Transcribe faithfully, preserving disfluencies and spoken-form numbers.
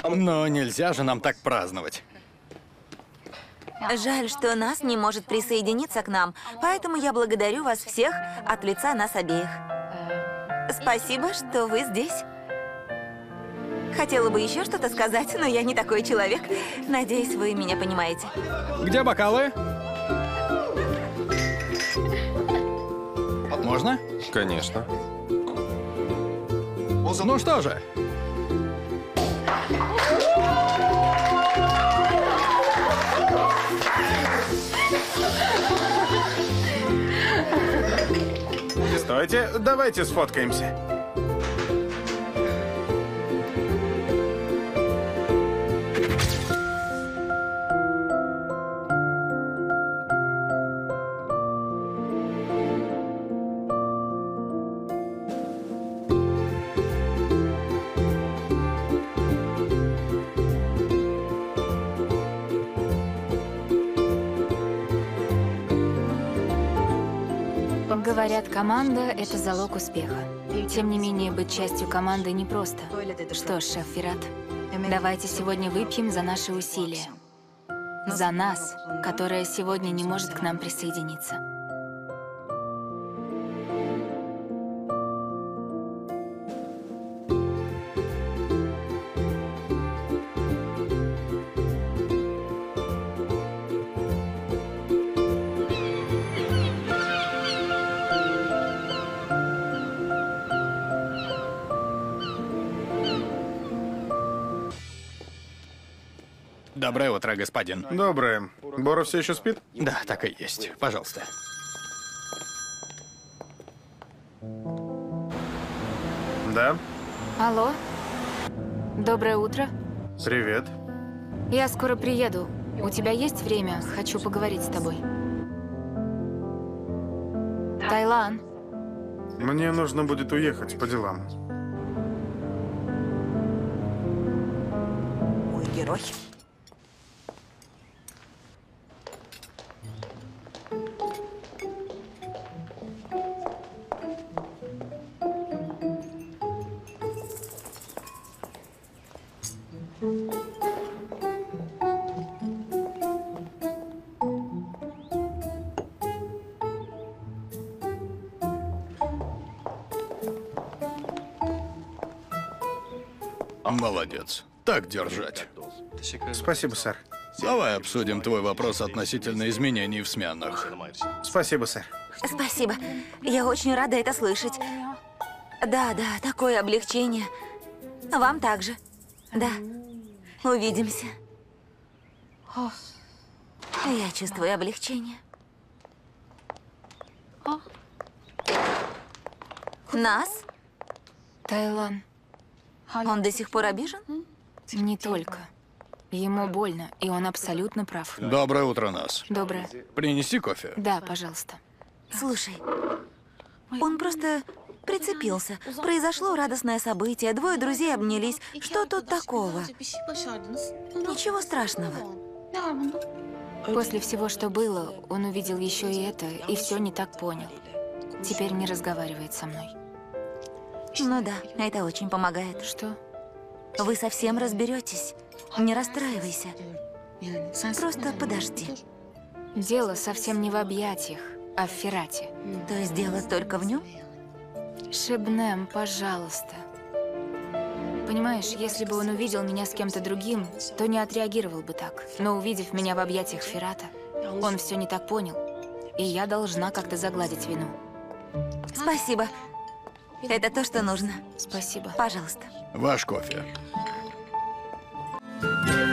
Но нельзя же нам так праздновать. Жаль, что Нас не может присоединиться к нам, поэтому я благодарю вас всех от лица нас обеих. Спасибо, что вы здесь. Хотела бы еще что-то сказать, но я не такой человек. Надеюсь, вы меня понимаете. Где бокалы? Можно? Конечно. Ну что же. Стойте, давайте сфоткаемся. Говорят, команда – это залог успеха. Тем не менее, быть частью команды непросто. Что ж, шеф Феррат, давайте сегодня выпьем за наши усилия. За нас, которая сегодня не может к нам присоединиться. Доброе утро, господин. Доброе. Бора все еще спит? Да, так и есть. Пожалуйста. Да. Алло. Доброе утро. Привет. Я скоро приеду. У тебя есть время? Хочу поговорить с тобой. Тайлан. Мне нужно будет уехать по делам. Мой герой. Молодец. Так держать. Спасибо, сэр. Давай обсудим твой вопрос относительно изменений в сменах. Спасибо, сэр. Спасибо. Я очень рада это слышать. Да, да, такое облегчение. Вам также. Да. Увидимся. Я чувствую облегчение. Нас? Тайлан. Он до сих пор обижен? Не только. Ему больно, и он абсолютно прав. Доброе утро, Нас. Доброе. Принеси кофе. Да, пожалуйста. Слушай, он просто прицепился. Произошло радостное событие, двое друзей обнялись. Что тут такого? Ничего страшного. После всего, что было, он увидел еще и это, и все не так понял. Теперь не разговаривает со мной. Ну да, это очень помогает. Что? Вы совсем разберетесь. Не расстраивайся. Просто подожди. Дело совсем не в объятиях, а в Феррате. То есть дело только в нем? Шебнем, пожалуйста. Понимаешь, если бы он увидел меня с кем-то другим, то не отреагировал бы так. Но увидев меня в объятиях Феррата, он все не так понял. И я должна как-то загладить вину. Спасибо. Это то, что нужно. Спасибо. Пожалуйста. Ваш кофе.